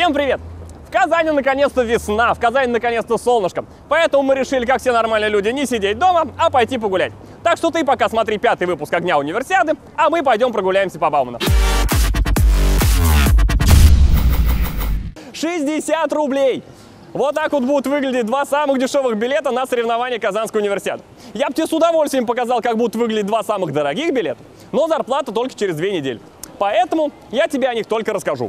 Всем привет! В Казани наконец-то весна, в Казани наконец-то солнышко. Поэтому мы решили, как все нормальные люди, не сидеть дома, а пойти погулять. Так что ты пока смотри 5-й выпуск «Огня Универсиады», а мы пойдем прогуляемся по Бауману. 60 рублей! Вот так вот будут выглядеть два самых дешевых билета на соревнования Казанской универсиады. Я бы тебе с удовольствием показал, как будут выглядеть два самых дорогих билета, но зарплата только через 2 недели. Поэтому я тебе о них только расскажу.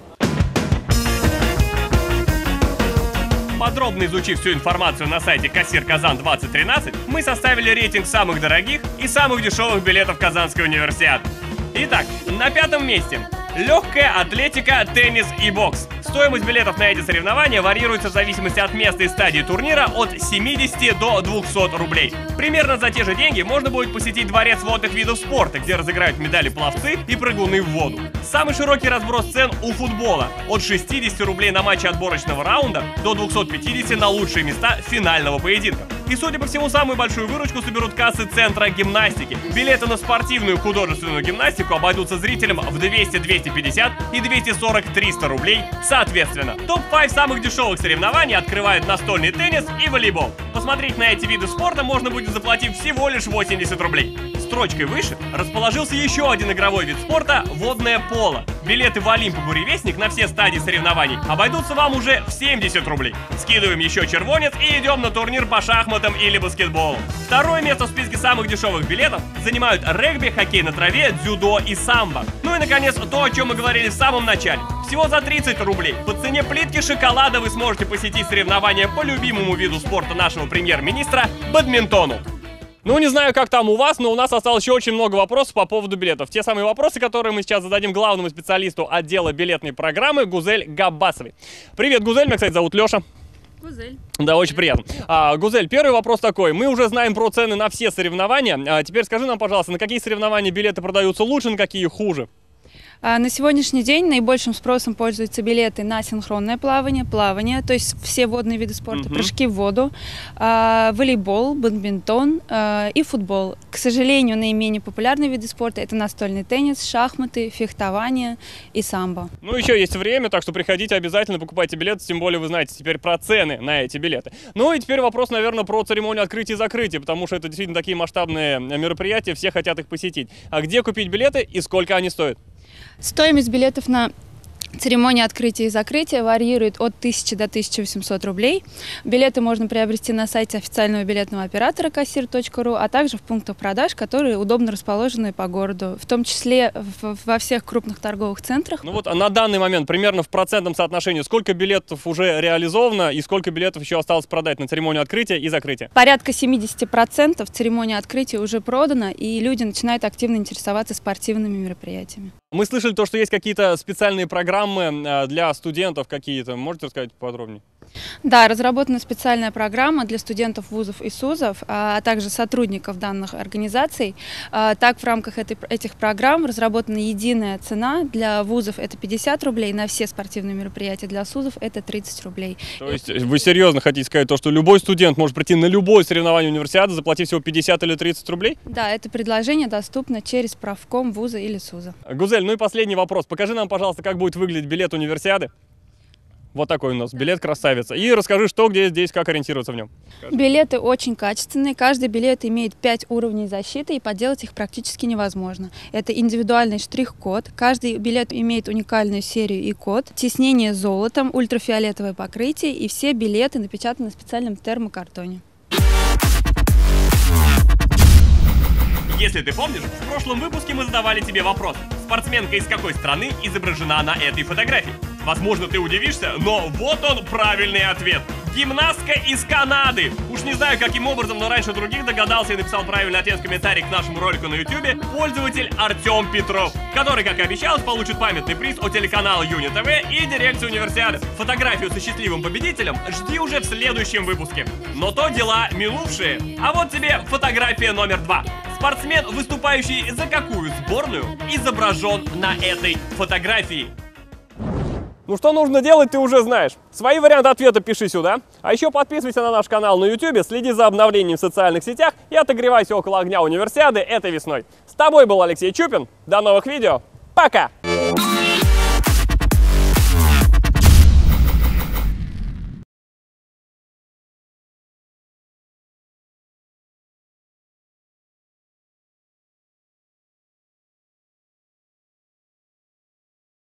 Подробно изучив всю информацию на сайте Кассир Казан 2013, мы составили рейтинг самых дорогих и самых дешевых билетов Казанской универсиады. Итак, на 5-м месте легкая атлетика, теннис и бокс. Стоимость билетов на эти соревнования варьируется в зависимости от места и стадии турнира от 70 до 200 рублей. Примерно за те же деньги можно будет посетить дворец водных видов спорта, где разыграют медали пловцы и прыгуны в воду. Самый широкий разброс цен у футбола – от 60 рублей на матче отборочного раунда до 250 на лучшие места финального поединка. И, судя по всему, самую большую выручку соберут кассы центра гимнастики. Билеты на спортивную художественную гимнастику обойдутся зрителям в 200, 250 и 240-300 рублей соответственно. Топ-5 самых дешевых соревнований открывают настольный теннис и волейбол. Посмотреть на эти виды спорта можно будет, заплатив всего лишь 80 рублей. Строчкой выше расположился еще один игровой вид спорта – водное поло. Билеты в Олимп и Буревестник на все стадии соревнований обойдутся вам уже в 70 рублей. Скидываем еще червонец и идем на турнир по шахматам или баскетболу. Второе место в списке самых дешевых билетов занимают регби, хоккей на траве, дзюдо и самбо. Ну и, наконец, то, о чем мы говорили в самом начале. Всего за 30 рублей по цене плитки шоколада вы сможете посетить соревнования по любимому виду спорта нашего премьер-министра – бадминтону. Ну, не знаю, как там у вас, но у нас осталось еще очень много вопросов по поводу билетов. Те самые вопросы, которые мы сейчас зададим главному специалисту отдела билетной программы Гузель Габбасовой. Привет, Гузель, меня, кстати, зовут Леша. Гузель. Да, очень приятно. Гузель, первый вопрос такой. Мы уже знаем про цены на все соревнования. Теперь скажи нам, пожалуйста, на какие соревнования билеты продаются лучше, на какие хуже? На сегодняшний день наибольшим спросом пользуются билеты на синхронное плавание, то есть все водные виды спорта, прыжки в воду, волейбол, бадминтон и футбол. К сожалению, наименее популярные виды спорта – это настольный теннис, шахматы, фехтование и самбо. Ну, еще есть время, так что приходите обязательно, покупайте билеты, тем более вы знаете теперь про цены на эти билеты. Ну и теперь вопрос, наверное, про церемонию открытия и закрытия, потому что это действительно такие масштабные мероприятия, все хотят их посетить. А где купить билеты и сколько они стоят? Стоимость билетов на церемонии открытия и закрытия варьирует от 1000 до 1800 рублей. Билеты можно приобрести на сайте официального билетного оператора kassir.ru, а также в пунктах продаж, которые удобно расположены по городу, в том числе во всех крупных торговых центрах. Ну вот на данный момент примерно в процентном соотношении сколько билетов уже реализовано и сколько билетов еще осталось продать на церемонию открытия и закрытия? Порядка 70% церемонии открытия уже продано, и люди начинают активно интересоваться спортивными мероприятиями. Мы слышали то, что есть какие-то специальные программы для студентов какие-то. Можете рассказать подробнее? Да, разработана специальная программа для студентов вузов и СУЗов, а также сотрудников данных организаций. Так, в рамках этих программ разработана единая цена. Для вузов это 50 рублей, на все спортивные мероприятия для СУЗов это 30 рублей. То есть вы серьезно хотите сказать то, что любой студент может прийти на любое соревнование универсиады, заплатив всего 50 или 30 рублей? Да, это предложение доступно через правком вуза или СУЗа. Гузель, ну и последний вопрос. Покажи нам, пожалуйста, как будет выглядеть билет универсиады. Вот такой у нас билет красавица. И расскажи, что, где, здесь, как ориентироваться в нем. Билеты очень качественные. Каждый билет имеет 5 уровней защиты, и подделать их практически невозможно. Это индивидуальный штрих-код. Каждый билет имеет уникальную серию и код. Тиснение золотом, ультрафиолетовое покрытие, и все билеты напечатаны на специальном термокартоне. Если ты помнишь, в прошлом выпуске мы задавали тебе вопрос: спортсменка из какой страны изображена на этой фотографии? Возможно, ты удивишься, но вот он правильный ответ. Гимнастка из Канады. Уж не знаю, каким образом, но раньше других догадался и написал правильный ответ в комментарии к нашему ролику на YouTube пользователь Артем Петров, который, как и обещалось, получит памятный приз от телеканала Юни ТВ и дирекции универсиады. Фотографию со счастливым победителем жди уже в следующем выпуске. Но то дела минувшие. А вот тебе фотография номер 2. Спортсмен, выступающий за какую сборную, изображен на этой фотографии? Ну что нужно делать, ты уже знаешь. Свои варианты ответа пиши сюда. А еще подписывайся на наш канал на YouTube, следи за обновлением в социальных сетях и отогревайся около огня универсиады этой весной. С тобой был Алексей Чупин. До новых видео. Пока!